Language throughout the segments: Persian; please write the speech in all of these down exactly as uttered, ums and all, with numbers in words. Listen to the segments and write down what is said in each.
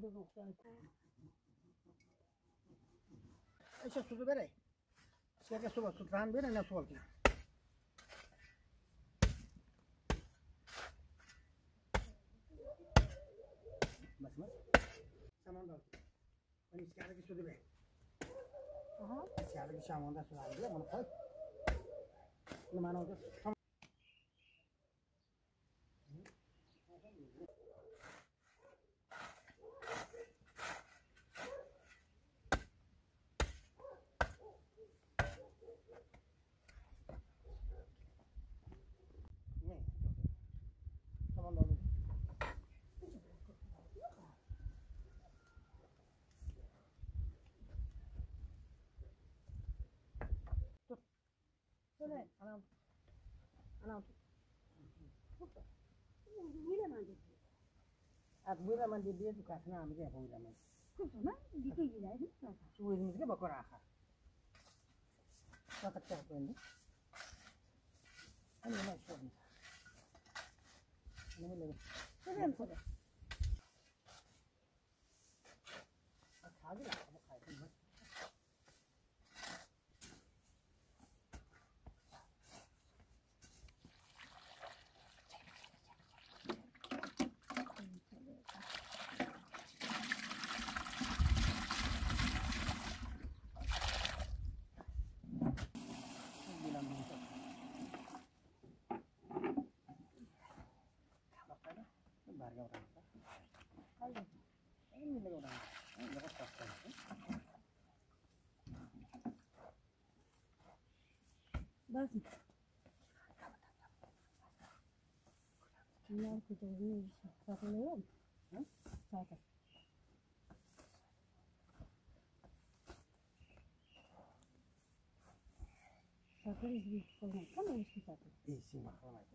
ايش السودو بري سيرك سوبر سوتران بينا نسول كده بس بس سامان دال وني سكارك سودو بري اها سكارك سامان دال سودو بري من خاي لما انا وقت أنا أنا أنا وين ما عندي أبوي ما عندي بيت وكاسنا عم بيجي أبوي ما كنت ما دي كي جاي شو إذا مزجة بكرة آخر ما تكتب عندي أنا ما أشوف أنا ولا سلام سلام هذا لا أبغى خايف بس بس النار كتير ساعة اليوم ها ساعة ساعة اللي بيكون كم وش ساعة إيه سيما خلاص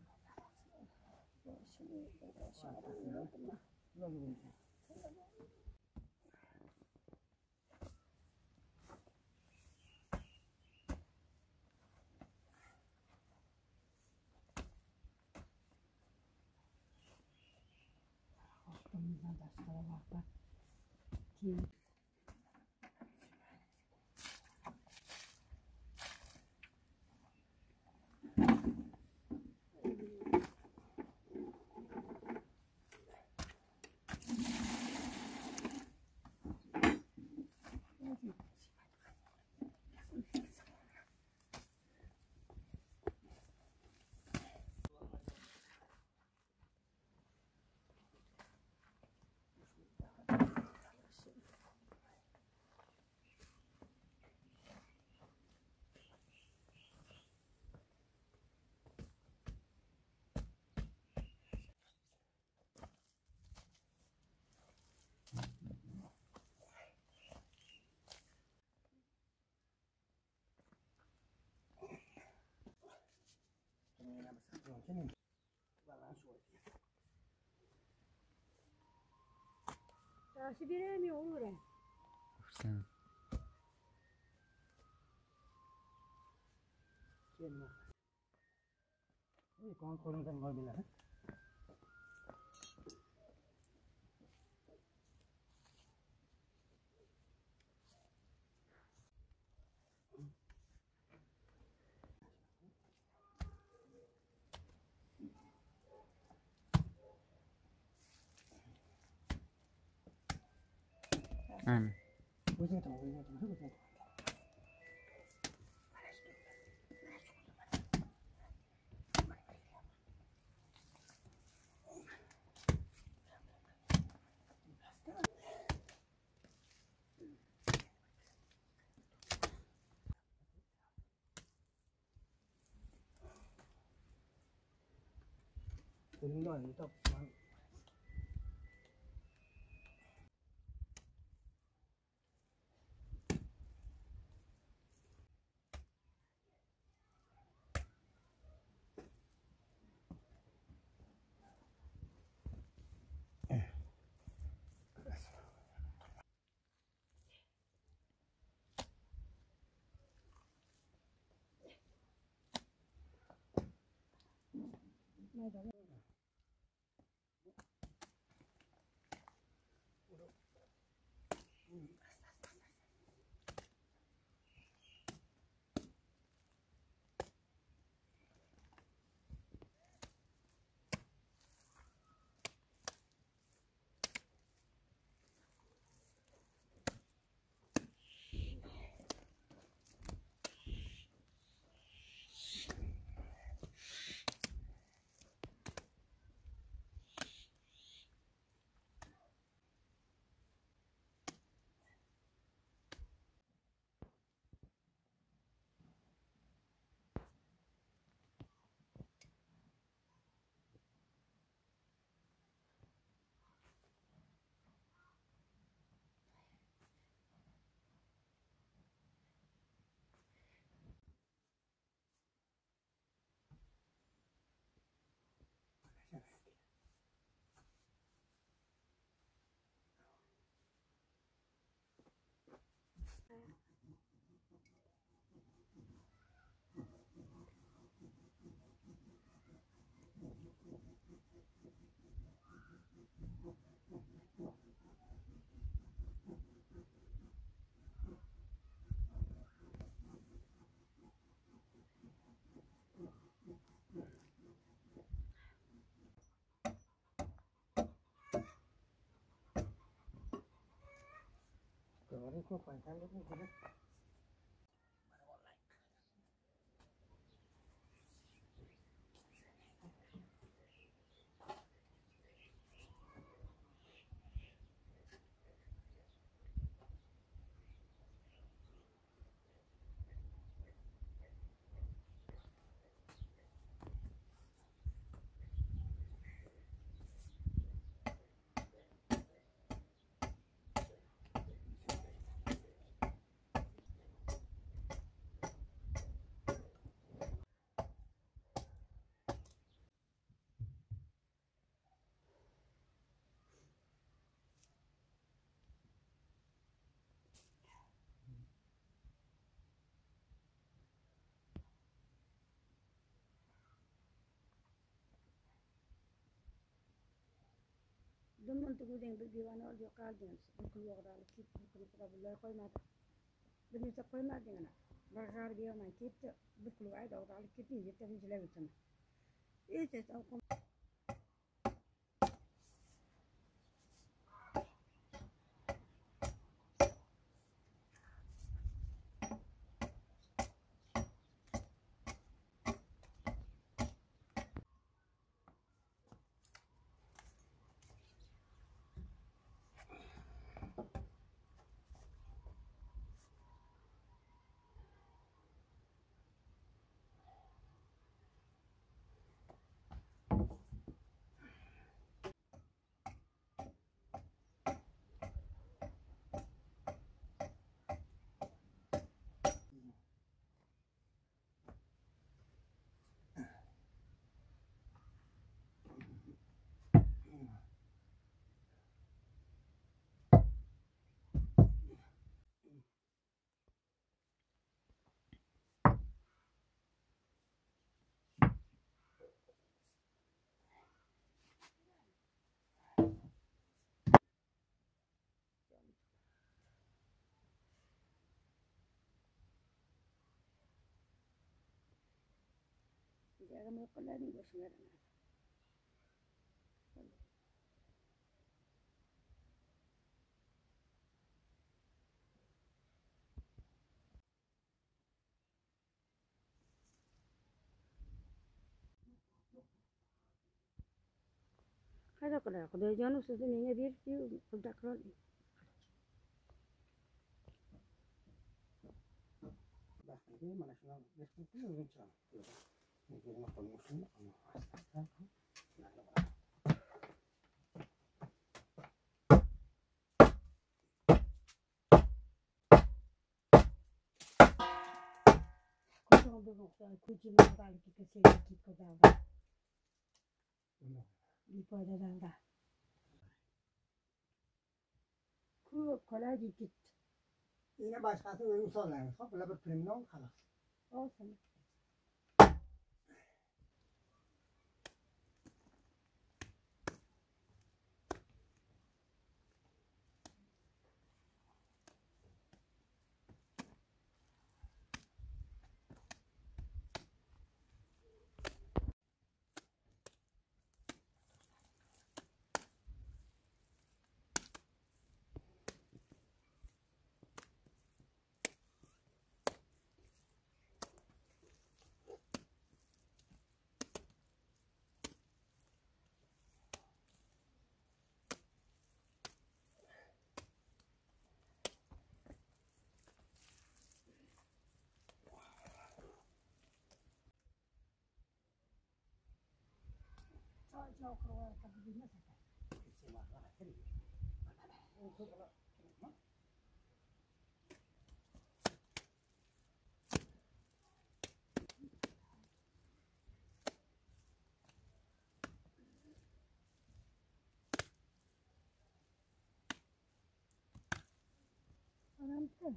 다시 비례미 오르래. 없음. 쟤는 이 공코는 건 뭐빌라? 응. 오징어 좀 오징어 좀 하고 좀. 운동 또 맞아. Rồi có phải cái lúc đó. Dumman tugudeng bibiwan ol yo kalden bukul yo dal kit bukul problem koy ma bini sa koy ma dingana bakar biyo ma kit bukul ay do dal kit ni jetta ni jela bitana ite sa ko jaga mo kala ni bos ngara kada kala ko de janu su ni ne bir ti ko dakro Ini mana sih nang? Biasa tuh yang macam tu. Ini kita nak promosi, promosi. Kau tu nak kucing mana kali kita sih kita kau dah. Di pada dah dah. Kau kalau dikit. Ini bahasa tu yang soalan, so kalau berperinom kalah. Oh sama. لو كروه تبدي مسكة السماء غلط كده وشوف لا ما أنا أنت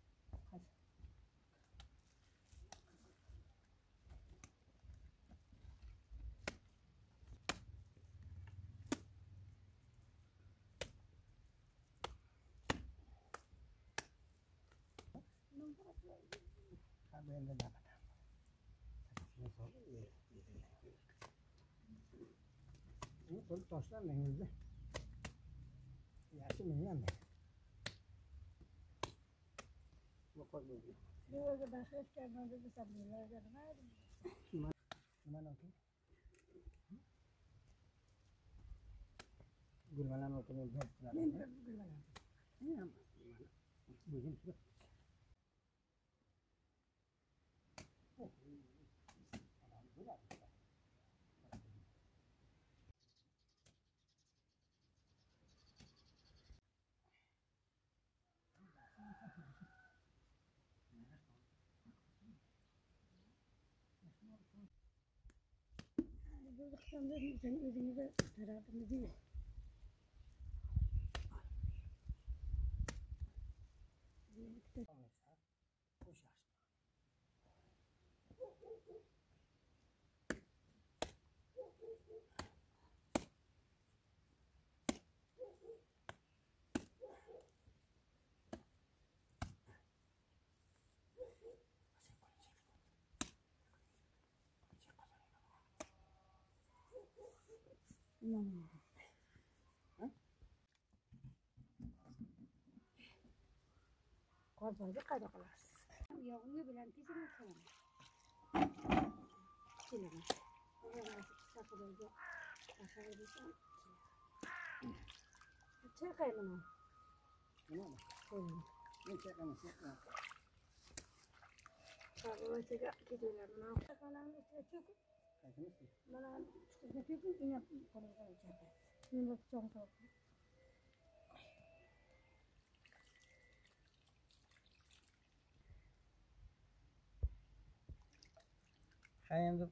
Sabihin na dapat. Ini tuh tosnya nih aja. Ya sih nih nih. Bukan dulu. Dia juga bahasa Islam itu bisa bilang karena Gimana oke? Gimana mau punya job? ini gimana? Ini apa? Begini sudah. Dia kan dia jadi ini juga ada pendidik. Hmm. Korban aja kada kelas. Ya ini bilang sih nih kan. Sini kan. Orang masih bisa kerja. Asal itu. Cek kayak mana? Gimana? Hmm. Ini cek kan siapa? Kalau juga gitu lah. Mana kalau itu cukup. Kayak gini sih. Mana cukup ini kalau kalau cek. Ini contoh. Kayak itu.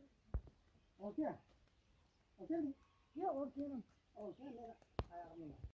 Oke. Oke. Ya oke. Oke. Kayak gini.